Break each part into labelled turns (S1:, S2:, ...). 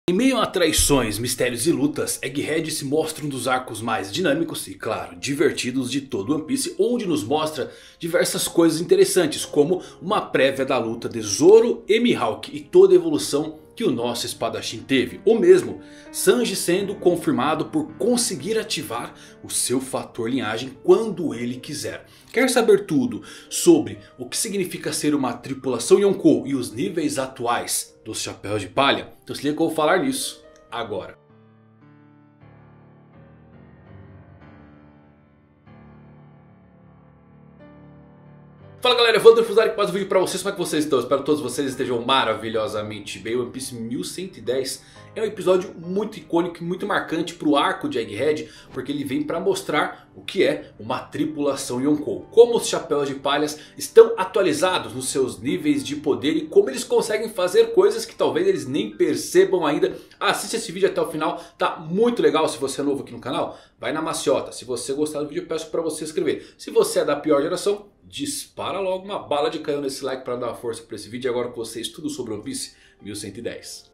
S1: Em meio a traições, mistérios e lutas, Egghead se mostra um dos arcos mais dinâmicos e, claro, divertidos de todo One Piece, onde nos mostra diversas coisas interessantes, como uma prévia da luta de Zoro e Mihawk e toda a evolução que o nosso espadachim teve. Ou mesmo, Sanji sendo confirmado por conseguir ativar o seu fator linhagem quando ele quiser. Quer saber tudo sobre o que significa ser uma tripulação Yonkou e os níveis atuais dos Chapéus de Palha? Então se liga que eu vou falar nisso agora. Fala galera, eu vou Fusari com mais um vídeo pra vocês. Como é que vocês estão? Espero que todos vocês estejam maravilhosamente bem. One Piece 1110 é um episódio muito icônico e muito marcante pro arco de Egghead, porque ele vem pra mostrar o que é uma tripulação Yonkou. Como os Chapéus de Palhas estão atualizados nos seus níveis de poder e como eles conseguem fazer coisas que talvez eles nem percebam ainda. Assista esse vídeo até o final, tá muito legal. Se você é novo aqui no canal, vai na maciota. Se você gostar do vídeo, eu peço pra você se inscrever. Se você é da pior geração, dispara logo uma bala de canhão nesse like para dar uma força para esse vídeo. Agora com vocês tudo sobre One Piece 1110.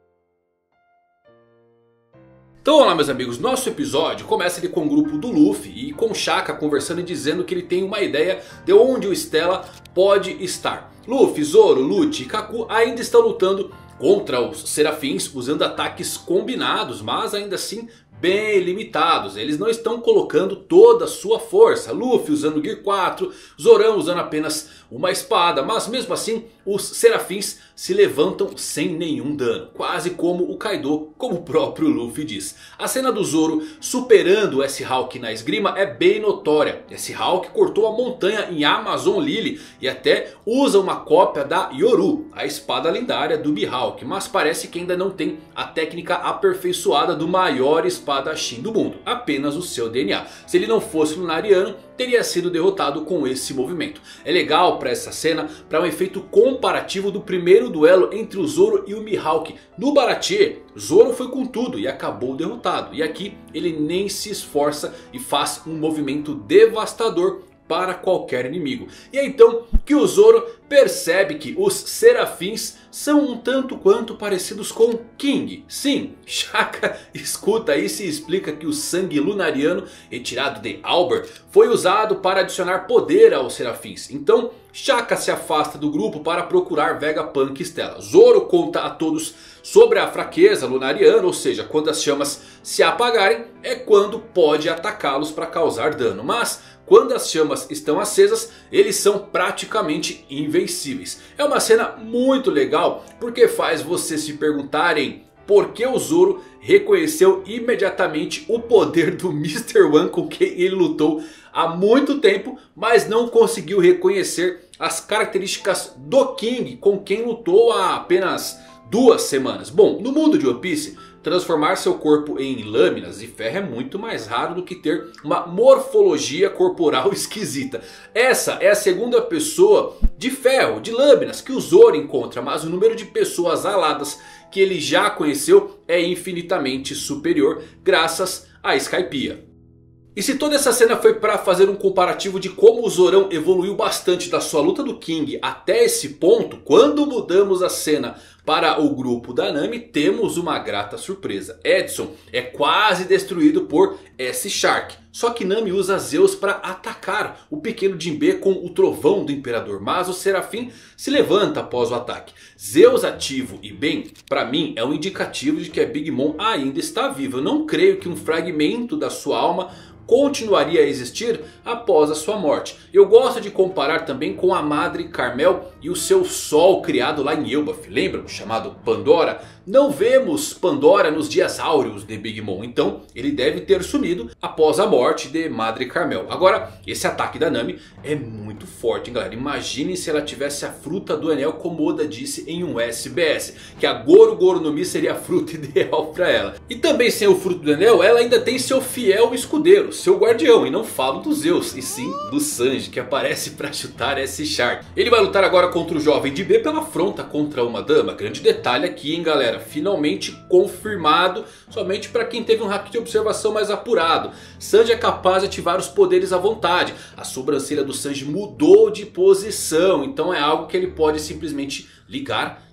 S1: Então vamos lá meus amigos, nosso episódio começa ali com o grupo do Luffy e com o Shaka conversando e dizendo que ele tem uma ideia de onde o Stella pode estar. Luffy, Zoro, Lucci e Kaku ainda estão lutando contra os Serafins usando ataques combinados, mas ainda assim bem limitados. Eles não estão colocando toda a sua força. Luffy usando Gear 4, Zorão usando apenas uma espada. Mas mesmo assim os Serafins se levantam sem nenhum dano. Quase como o Kaido, como o próprio Luffy diz. A cena do Zoro superando o S-Hawk na esgrima é bem notória. S-Hawk cortou a montanha em Amazon Lily e até usa uma cópia da Yoru, a espada lendária do Mihawk. Mas parece que ainda não tem a técnica aperfeiçoada do maior espadachim do mundo. Apenas o seu DNA. Se ele não fosse lunariano, teria sido derrotado com esse movimento. É legal para essa cena, para um efeito comparativo do primeiro duelo entre o Zoro e o Mihawk. No Baratie, Zoro foi com tudo e acabou derrotado. E aqui ele nem se esforça e faz um movimento devastador para qualquer inimigo. E é então que o Zoro percebe que os Serafins são um tanto quanto parecidos com King. Sim, Shaka escuta isso e explica que o sangue lunariano retirado de Albert foi usado para adicionar poder aos Serafins. Então Shaka se afasta do grupo para procurar Vegapunk e Stella. Zoro conta a todos sobre a fraqueza lunariana, ou seja, quando as chamas se apagarem é quando pode atacá-los para causar dano. Mas quando as chamas estão acesas, eles são praticamente invencíveis. É uma cena muito legal porque faz você se perguntarem por que o Zoro reconheceu imediatamente o poder do Mr. One com quem ele lutou há muito tempo, mas não conseguiu reconhecer as características do King com quem lutou há apenas 2 semanas. Bom, no mundo de One Piece, transformar seu corpo em lâminas de ferro é muito mais raro do que ter uma morfologia corporal esquisita. Essa é a segunda pessoa de ferro, de lâminas que o Zoro encontra. Mas o número de pessoas aladas que ele já conheceu é infinitamente superior graças a Skypiea. E se toda essa cena foi para fazer um comparativo de como o Zorão evoluiu bastante da sua luta do King até esse ponto, quando mudamos a cena para o grupo da Nami, temos uma grata surpresa. Edson é quase destruído por S-Shark. Só que Nami usa Zeus para atacar o pequeno Jinbe com o trovão do Imperador. Mas o Serafim se levanta após o ataque. Zeus ativo e bem, para mim é um indicativo de que a Big Mom ainda está viva. Eu não creio que um fragmento da sua alma continuaria a existir após a sua morte. Eu gosto de comparar também com a Madre Carmel e o seu sol criado lá em Elbaf. Lembram? Chamado Pandora. Não vemos Pandora nos dias áureos de Big Mom. Então ele deve ter sumido após a morte de Madre Carmel. Agora esse ataque da Nami é muito forte, hein, galera. Imaginem se ela tivesse a fruta do anel, como Oda disse em um SBS. Que a Goro Goro no Mi seria a fruta ideal para ela. E também sem o fruto do anel, ela ainda tem seu fiel escudeiro, seu guardião. E não falo do Zeus, e sim do Sanji, que aparece para chutar S-Shark. Ele vai lutar agora contra o jovem Jinbe pela afronta contra uma dama. Grande detalhe aqui, hein, galera. Finalmente confirmado, somente para quem teve um hack de observação mais apurado. Sanji é capaz de ativar os poderes à vontade. A sobrancelha do Sanji mudou de posição, então é algo que ele pode simplesmente ligar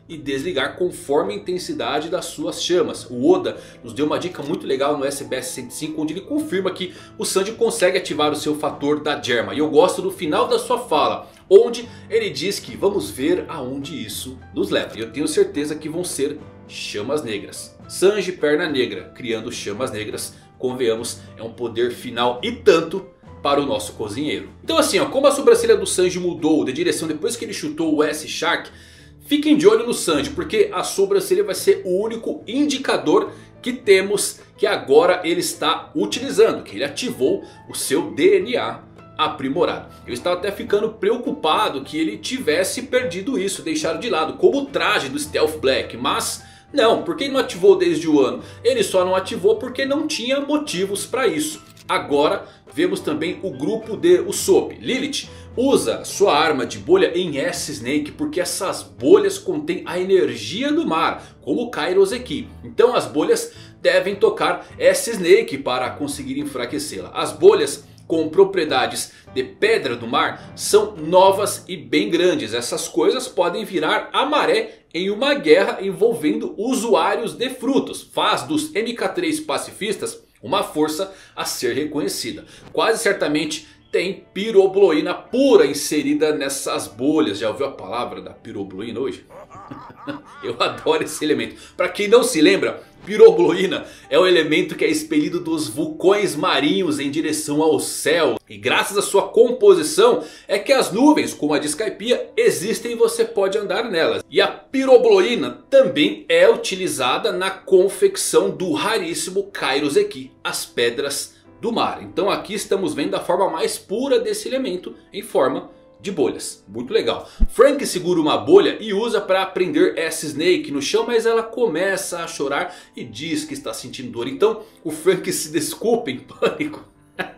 S1: e desligar conforme a intensidade das suas chamas. O Oda nos deu uma dica muito legal no SBS 105, onde ele confirma que o Sanji consegue ativar o seu fator da Germa. E eu gosto do final da sua fala, onde ele diz que vamos ver aonde isso nos leva. E eu tenho certeza que vão ser chamas negras. Sanji perna negra criando chamas negras, convenhamos, é um poder final e tanto para o nosso cozinheiro. Então assim, ó, como a sobrancelha do Sanji mudou de direção depois que ele chutou o S-Shark, fiquem de olho no Sanji, porque a sobrancelha vai ser o único indicador que temos que agora ele está utilizando, que ele ativou o seu DNA aprimorado. Eu estava até ficando preocupado que ele tivesse perdido isso, deixado de lado, como o traje do Stealth Black, mas não, porque ele não ativou desde o ano? Ele só não ativou porque não tinha motivos para isso. Agora vemos também o grupo de Usopp. Lilith usa sua arma de bolha em S-Snake porque essas bolhas contêm a energia do mar, como Kairoseki. Então as bolhas devem tocar S-Snake para conseguir enfraquecê-la. As bolhas com propriedades de pedra do mar são novas e bem grandes. Essas coisas podem virar a maré em uma guerra envolvendo usuários de frutos. Faz dos MK3 pacifistas uma força a ser reconhecida. Quase certamente tem pirobloína pura inserida nessas bolhas. Já ouviu a palavra da pirobloína hoje? Eu adoro esse elemento. Para quem não se lembra, pirobloína é o elemento que é expelido dos vulcões marinhos em direção ao céu. E graças à sua composição é que as nuvens, como a de Skypiea, existem e você pode andar nelas. E a pirobloína também é utilizada na confecção do raríssimo Kairoseki, as pedras do mar. Então aqui estamos vendo a forma mais pura desse elemento em forma de bolhas. Muito legal. Frank segura uma bolha e usa para prender S-Snake no chão, mas ela começa a chorar e diz que está sentindo dor. Então o Frank se desculpa em pânico.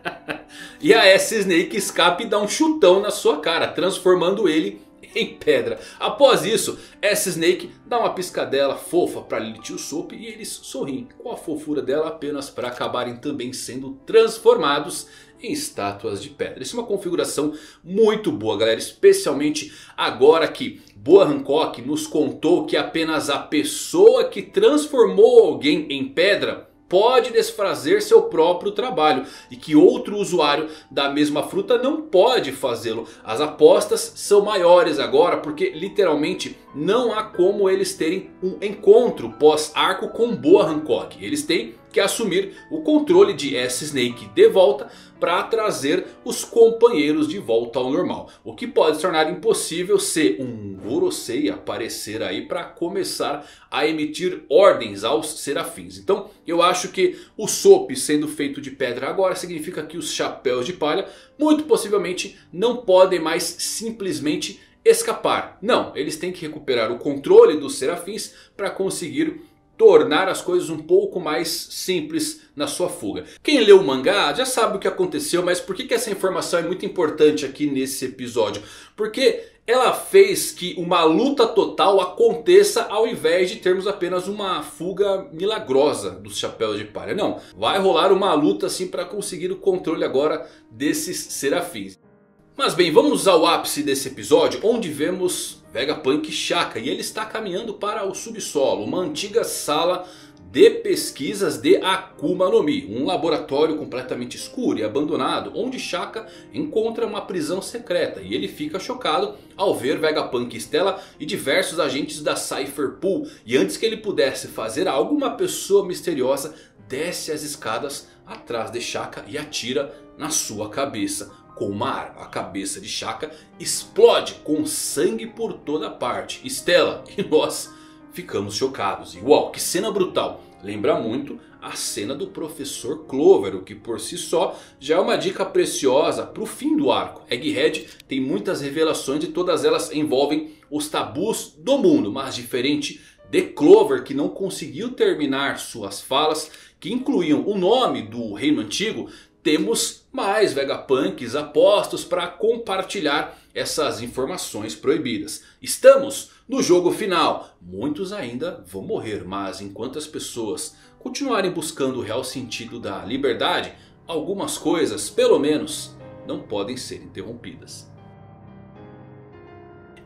S1: E a S-Snake escapa e dá um chutão na sua cara, transformando ele em pedra. Após isso, S-Snake dá uma piscadela fofa para Lilith e Usopp e eles sorriem com a fofura dela, apenas para acabarem também sendo transformados em estátuas de pedra. Isso é uma configuração muito boa, galera, especialmente agora que Boa Hancock nos contou que apenas a pessoa que transformou alguém em pedra pode desfazer seu próprio trabalho. E que outro usuário da mesma fruta não pode fazê-lo. As apostas são maiores agora, porque literalmente não há como eles terem um encontro pós-arco com Boa Hancock. Eles têm que assumir o controle de S-Snake de volta para trazer os companheiros de volta ao normal. O que pode se tornar impossível se um Gorosei aparecer aí para começar a emitir ordens aos serafins. Então eu acho que o Usopp sendo feito de pedra agora significa que os chapéus de palha muito possivelmente não podem mais simplesmente escapar. Não, eles têm que recuperar o controle dos serafins para conseguir tornar as coisas um pouco mais simples na sua fuga. Quem leu o mangá já sabe o que aconteceu, mas por que essa informação é muito importante aqui nesse episódio? Porque ela fez que uma luta total aconteça ao invés de termos apenas uma fuga milagrosa dos chapéus de palha. Não, vai rolar uma luta assim para conseguir o controle agora desses serafins. Mas bem, vamos ao ápice desse episódio, onde vemos Vegapunk Shaka. E ele está caminhando para o subsolo, uma antiga sala de pesquisas de Akuma no Mi. Um laboratório completamente escuro e abandonado, onde Shaka encontra uma prisão secreta. E ele fica chocado ao ver Vegapunk e Stella e diversos agentes da Cypher Pool. E antes que ele pudesse fazer algo, uma pessoa misteriosa desce as escadas atrás de Shaka e atira na sua cabeça com uma arma. A cabeça de Shaka explode com sangue por toda parte. Stella e nós ficamos chocados. E uau, que cena brutal. Lembra muito a cena do Professor Clover, o que por si só já é uma dica preciosa para o fim do arco. Egghead tem muitas revelações e todas elas envolvem os tabus do mundo. Mas diferente de Clover, que não conseguiu terminar suas falas, que incluíam o nome do reino antigo, temos mais Vegapunks apostos para compartilhar essas informações proibidas. Estamos no jogo final. Muitos ainda vão morrer, mas enquanto as pessoas continuarem buscando o real sentido da liberdade, algumas coisas, pelo menos, não podem ser interrompidas.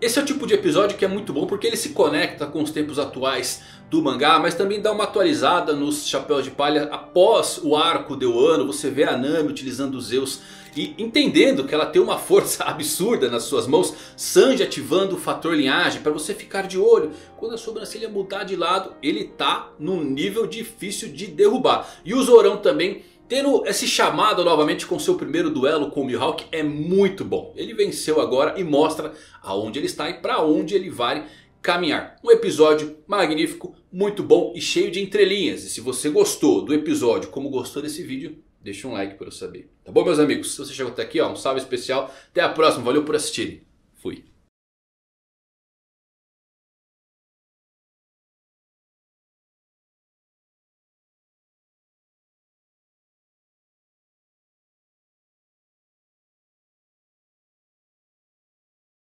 S1: Esse é o tipo de episódio que é muito bom porque ele se conecta com os tempos atuais do mangá, mas também dá uma atualizada nos Chapéus de Palha após o arco de Wano. Você vê a Nami utilizando os Zeus e entendendo que ela tem uma força absurda nas suas mãos. Sanji ativando o fator linhagem para você ficar de olho. Quando a sobrancelha mudar de lado, ele tá num nível difícil de derrubar. E o Zorão também tendo esse chamado novamente com seu primeiro duelo com o Mihawk é muito bom. Ele venceu agora e mostra aonde ele está e para onde ele vai caminhar. Um episódio magnífico, muito bom e cheio de entrelinhas. E se você gostou do episódio como gostou desse vídeo, deixa um like para eu saber. Tá bom, meus amigos? Se você chegou até aqui, ó, um salve especial. Até a próxima, valeu por assistirem. Fui.